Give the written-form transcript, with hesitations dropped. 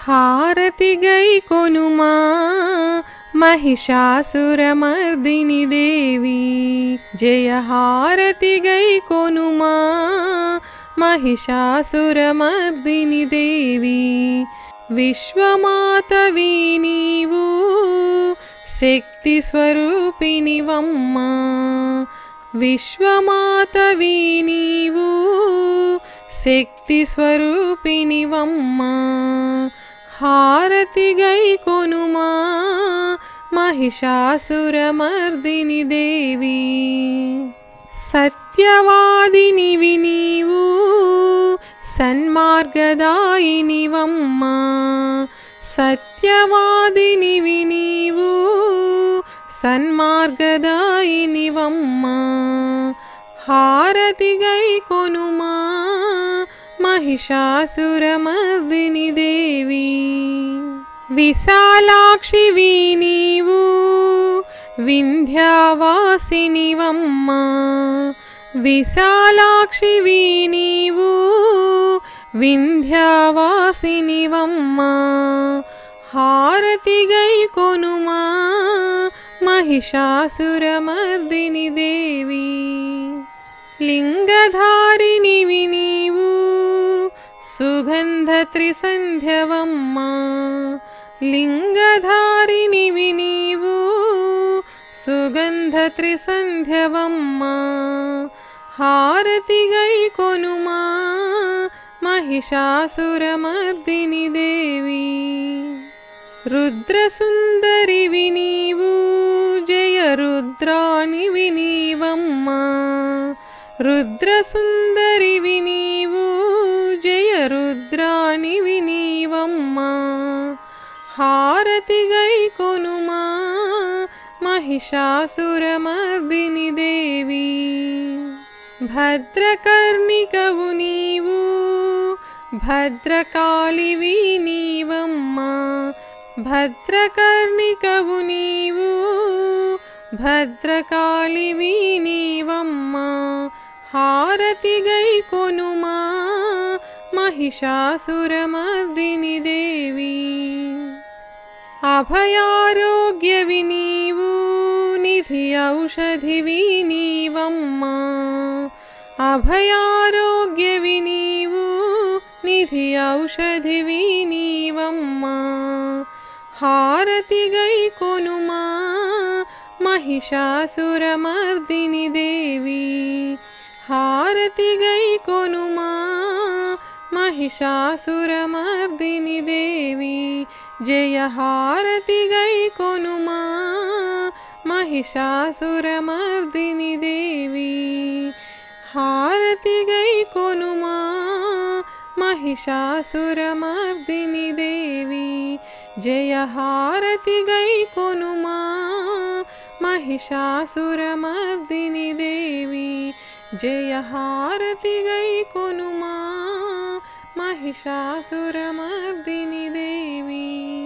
హారతి గై కొనుమా महिषासुरमर्दिनि देवी जय हारति गै कोनुमा महिषासुरमर्दिनि देवी विश्वमातवी नीवु शक्ति स्वरूपिणिवम्मा विश्वमातवी नीवु शक्ति स्वरूपिणिवम्मा हारति गै कोनुमा महिषासुरमर्दिनि देवी सत्यवादिनिवि नीवु सन्मार्गदायिनिवम्मा सत्यवादिनिवि नीवु सन्मार्गदायिनिवम्मा हारति गै कोनुमा महिषासुरमर्दिनि देवी विशालाक्षिवि नीवु विन्ध्यावासिनिवम्मा विशालाक्षिवि नीवु विन्ध्यावासिनिवम्मा हारति गै कोनुमा महिषासुरमर्दिनि देवी लिंगधारिणिवि नीवु सुगन्धत्रिसन्ध्यवम्मा लिंगधारिणिवि नीवु सुगन्धत्रिसन्ध्यवम्मा हारति गै कोनुमा महिषासुरमर्दिनि देवी रुद्रसुन्दरिवि नीवु जय रुद्राणिवि नीवम्मा रुद्रसुन्दरिवि नीवु जय रुद्राणिवि नीवम्मा हारति गै कोनुमा महिषासुरमर्दिनि देवी भद्रकर्णिकवु नीवु भद्रकालिवि नीवम्मा भद्रकर्णिकवु नीवु भद्रकालिवि नीवम्मा हारति गै कोनुमा महिषासुरमर्दिनि देवी अभयारोग्यवि नीवु निधि औषधिवि नीवम्मा अभयारोग्यवि नीवु निधि औषधिवि नीवम्मा हारति गै कोनुमा महिषासुरमर्दिनि देवी हारति गै कोनुमा महिषासुरमर्दिनि देवी जय हारति गै कोनुमा महिषासुरमर्दिनि देवी हारति गै कोनुमा महिषासुरमर्दिनि देवी जय हारति गै कोनुमा महिषासुरमर्दिनि देवी जय हारति गै कोनुमा महिषासुरमर्दिनि देवी।